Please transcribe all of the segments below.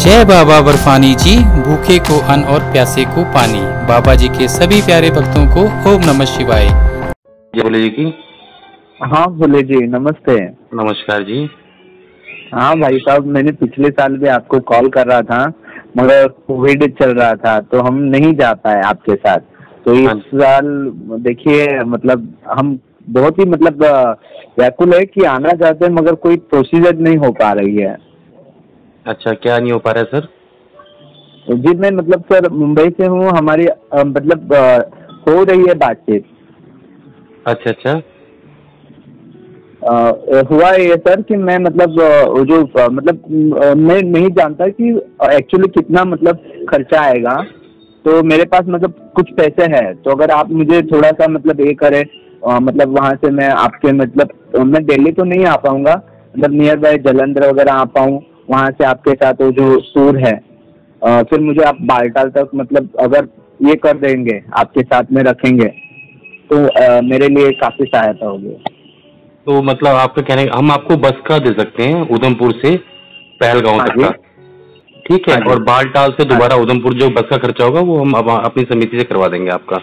जय बाबा बर्फानी जी, भूखे को अन्न और प्यासे को पानी। बाबा जी के सभी प्यारे भक्तों को ओम नमः शिवाय। बोले जी की। हाँ बोले जी, नमस्ते। नमस्कार जी। हाँ भाई साहब, मैंने पिछले साल भी आपको कॉल कर रहा था मगर कोविड चल रहा था तो हम नहीं जा पाए आपके साथ। तो इस साल देखिए मतलब हम बहुत ही मतलब व्याकुल है कि आना चाहते हैं मगर कोई प्रोसीजर नहीं हो पा रही है। अच्छा, क्या नहीं हो पा रहा है सर? जी मैं मतलब सर मुंबई से हूँ, हमारी मतलब हो रही है बातचीत। अच्छा अच्छा। हुआ ये सर कि मैं मतलब जो मतलब मैं नहीं जानता कि एक्चुअली कितना मतलब खर्चा आएगा। तो मेरे पास मतलब कुछ पैसे हैं, तो अगर आप मुझे थोड़ा सा मतलब ये करें मतलब वहाँ से मैं आपके मतलब मैं दिल्ली तो नहीं आ पाऊंगा, मतलब नियर बाय जालंधर वगैरह आ पाऊँ, वहाँ से आपके साथ वो जो टूर है फिर मुझे आप बालटाल तक मतलब अगर ये कर देंगे, आपके साथ में रखेंगे तो मेरे लिए काफी सहायता होगी। तो मतलब आपका कहने, हम आपको बस का दे सकते हैं उधमपुर से पहलगांव तक का, ठीक है? और बालटाल से दोबारा उधमपुर जो बस का खर्चा होगा वो हम अपनी समिति से करवा देंगे आपका।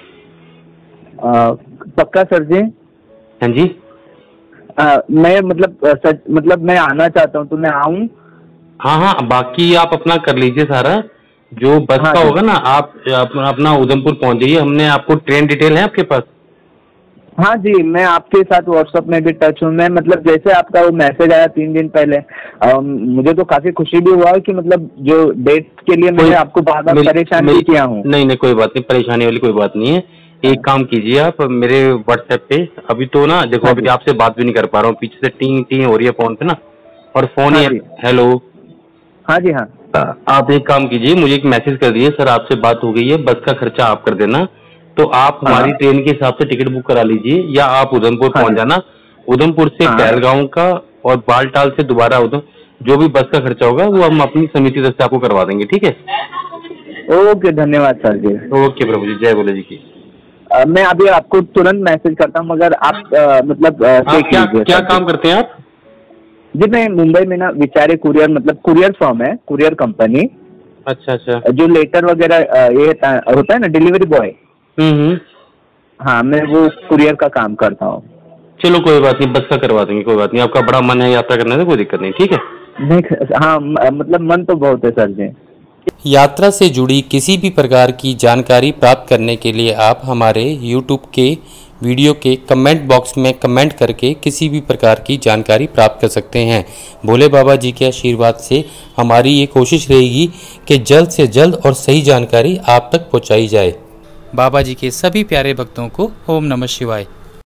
पक्का सर जी? हाँ जी। मैं मतलब मैं आना चाहता हूँ तो मैं आऊँ? हाँ हाँ, बाकी आप अपना कर लीजिए सारा जो बस का होगा ना। आप अपना उधमपुर पहुंच जाइए। हमने आपको ट्रेन डिटेल है आपके पास? हाँ जी, मैं आपके साथ व्हाट्सएप में भी टच हूँ। मैं मतलब जैसे आपका वो मैसेज आया 3 दिन पहले, मुझे तो काफी खुशी भी हुआ कि मतलब जो डेट के लिए मैंने आपको बार बार परेशान भी किया हूँ। नहीं नहीं, कोई बात नहीं, परेशानी वाली कोई बात नहीं है। एक काम कीजिए आप मेरे व्हाट्सएप पे, अभी तो ना देखो अभी आपसे बात भी नहीं कर पा रहा हूँ, पीछे से टी टी हो रही है फोन पे ना, और फोन ही हेलो। हाँ जी हाँ। आप एक काम कीजिए, मुझे एक मैसेज कर दीजिए, सर आपसे बात हो गई है, बस का खर्चा आप कर देना। तो आप हमारी ट्रेन के हिसाब से टिकट बुक करा लीजिए, या आप उधमपुर पहुंच जाना। उधमपुर से पहलगांव का और बालटाल से दोबारा उधम जो भी बस का खर्चा होगा वो हम अपनी समिति तरफ से आपको करवा देंगे, ठीक है? ओके, धन्यवाद सर जी। ओके प्रभु जी, जय बोले जी की। मैं अभी आपको तुरंत मैसेज करता हूँ, मगर आप मतलब क्या काम करते हैं आप? जी मैं मुंबई में ना विचारे कुरियर मतलब कुरियर फर्म है, कुरियर कंपनी। अच्छा अच्छा। जो लेटर वगैरह ये होता है ना, डिलीवरी बॉय। हाँ, मैं वो कुरियर का काम करता हूँ। चलो कोई बात नहीं, बस का करवा देंगे, कोई बात नहीं। आपका बड़ा मन है यात्रा करने से, कोई दिक्कत नहीं, ठीक है? नहीं हाँ, मतलब मन तो बहुत है सर जी। यात्रा से जुड़ी किसी भी प्रकार की जानकारी प्राप्त करने के लिए आप हमारे YouTube के वीडियो के कमेंट बॉक्स में कमेंट करके किसी भी प्रकार की जानकारी प्राप्त कर सकते हैं। भोले बाबा जी के आशीर्वाद से हमारी ये कोशिश रहेगी कि जल्द से जल्द और सही जानकारी आप तक पहुंचाई जाए। बाबा जी के सभी प्यारे भक्तों को ओम नमः शिवाय।